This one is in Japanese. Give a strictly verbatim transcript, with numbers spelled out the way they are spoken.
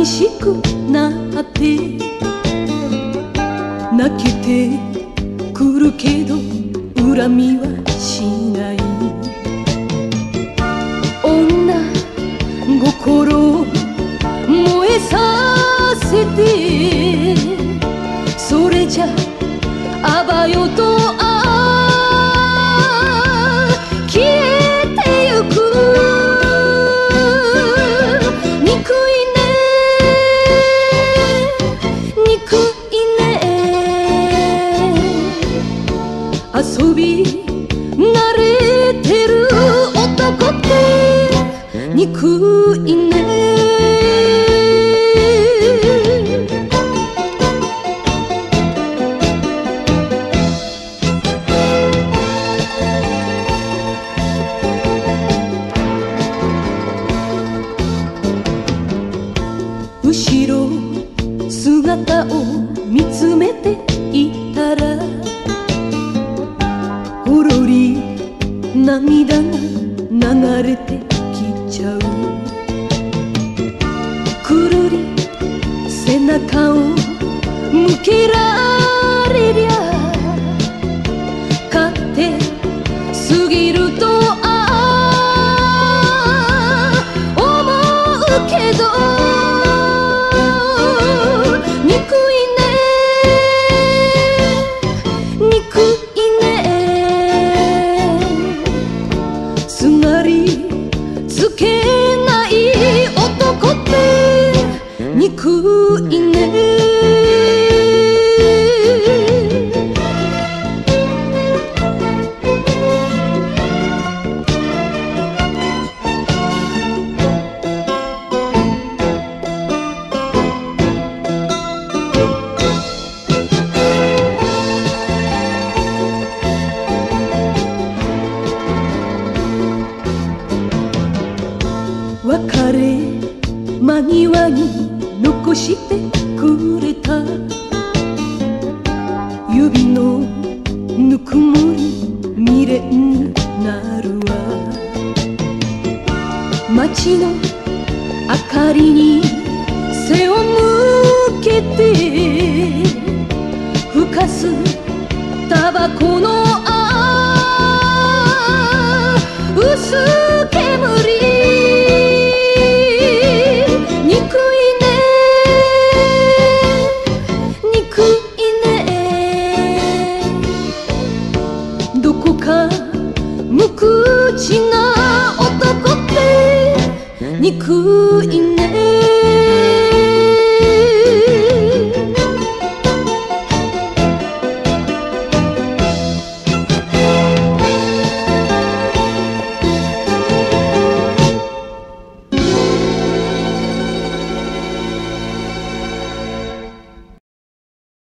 寂しくなって泣けてくるけど恨みはしない。女心燃えさせてそれじゃあばよとあ消えてゆく。憎いね憎いね遊び慣れてる男って憎いね。後ろ姿を見つめていたらほろり涙が流れてきちゃう。くるり背中を向けられりゃ勝手すぎるとああ思うけどつけない男って憎いね。別れ間際に残してくれた指のぬくもり未練になるわ。街の明かりに背を向けてふかすタバコのあ薄煙。どこか無口な男って憎い